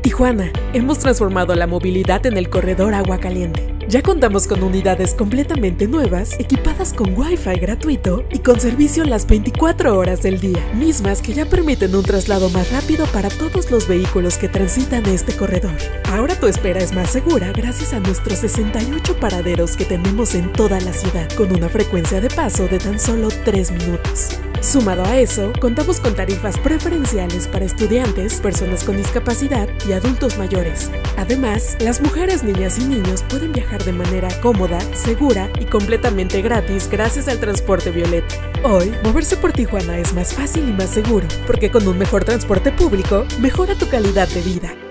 Tijuana, hemos transformado la movilidad en el corredor Agua Caliente. Ya contamos con unidades completamente nuevas, equipadas con Wi-Fi gratuito y con servicio las 24 horas del día, mismas que ya permiten un traslado más rápido para todos los vehículos que transitan este corredor. Ahora tu espera es más segura gracias a nuestros 68 paraderos que tenemos en toda la ciudad, con una frecuencia de paso de tan solo 3 minutos. Sumado a eso, contamos con tarifas preferenciales para estudiantes, personas con discapacidad y adultos mayores. Además, las mujeres, niñas y niños pueden viajar de manera cómoda, segura y completamente gratis gracias al transporte Violeta. Hoy, moverse por Tijuana es más fácil y más seguro, porque con un mejor transporte público, mejora tu calidad de vida.